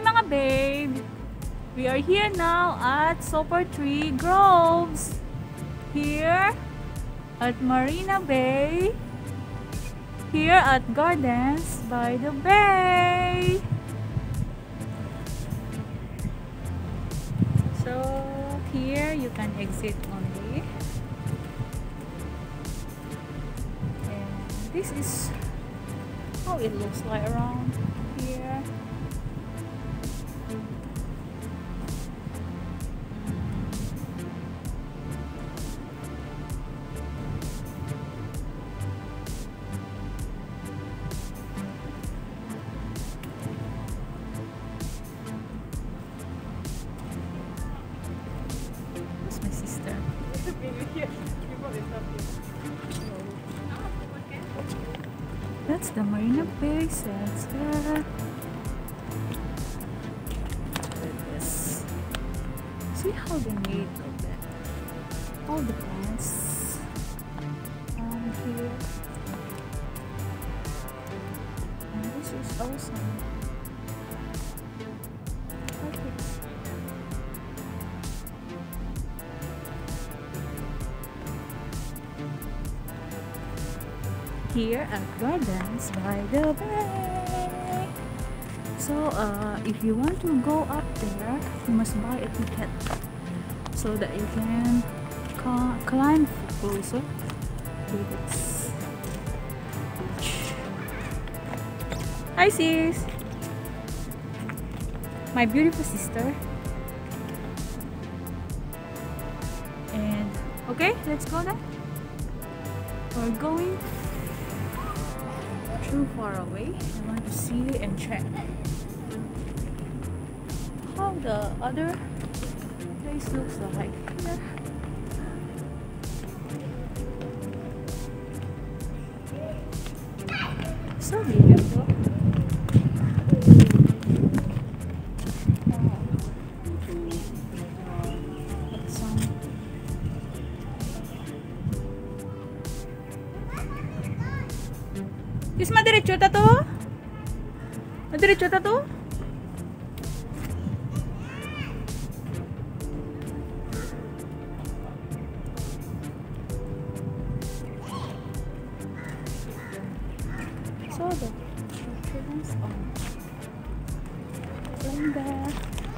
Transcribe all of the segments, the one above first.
mga babe! We are here now at Sopertree Groves. Here at Marina Bay. Here at Gardens by the Bay. So here you can exit only. And this is how it looks like around here. Where's my sister? That's the Marina Bay sunset. Look at this. See how they made of that? All the plants here. And this is awesome. Perfect. Here at Gardens by the Bay. So if you want to go up there, you must buy a ticket so that you can climb closer to this beach. Hi sis! My beautiful sister. And okay, let's go then. We're going too far away. I want to see and check how the other place looks like here. So beautiful. Is madiretso ta to? Madiretso ta to? So the children's on playing there.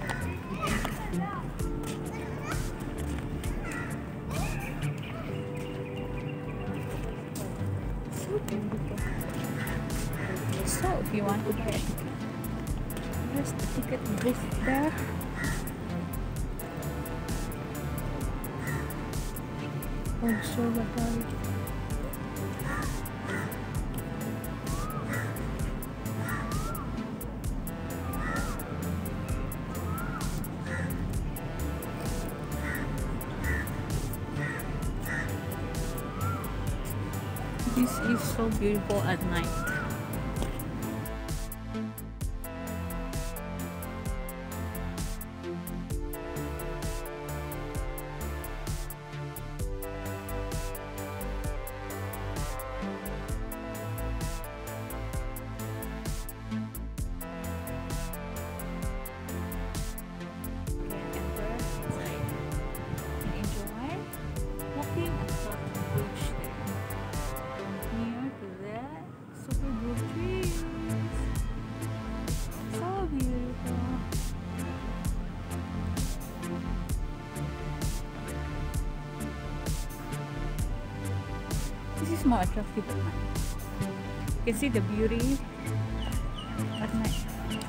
So beautiful. So if you want to buy a ticket, there's the ticket booth there. Observatory. This is so beautiful at night. This is more attractive at night. You can see the beauty at night.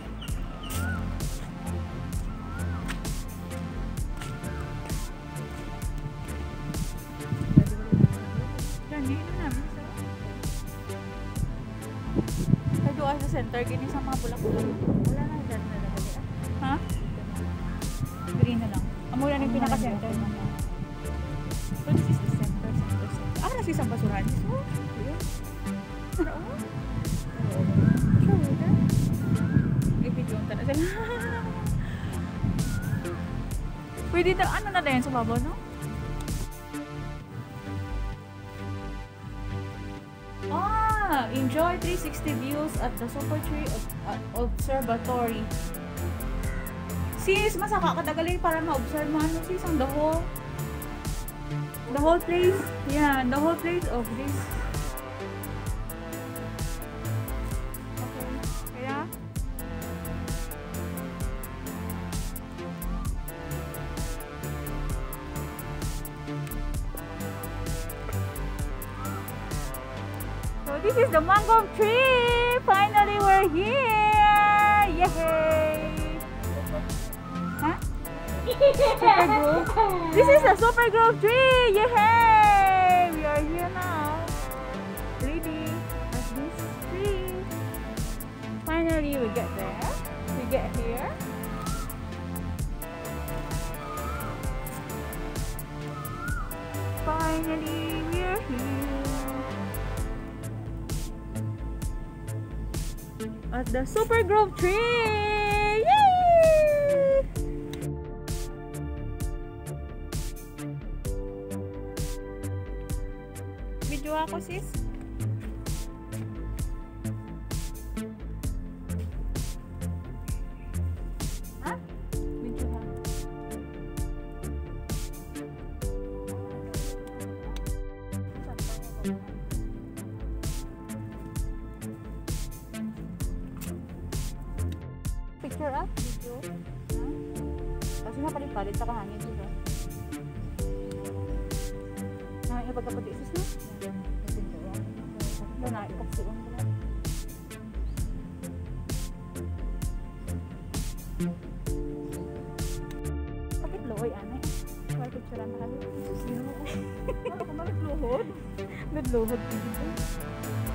Doon sa center, gini sa mga bulak-bulak. Wala na dyan na lang. Ha? Green na lang. Amula na yung pinaka-center na. So this is the center. Ah, nasa isang basurahan. So, yun. Pero, sure, wala. I-video na sila. Pwede na, ano na din sa babaw, no? Enjoy 360 views at the Sopertree Observatory. Sis, masaka kadagali para ma-observe mo ano sis ang the whole place. Yeah, the whole place of this. Okay. Kaya so this is the mango tree. Finally we're here. Yay! Huh? Super Grove. This is the Super Grove tree. Yay! We are here now. Ready at this tree. Finally we get there. We get here. Finally we're here. At the Super Grove tree! Yay! Video ako sis. Ha? Video ako. Picture up, video. Ha? Kasi napalit-palit sa kahangin dito. Nah, pagkaputi sis no? Ito na, ipagsiyon ko lang. Bakit luhoy, ane? Kaya picture na kami. Sino? Ano ka malit luhod? Nagluhod dito.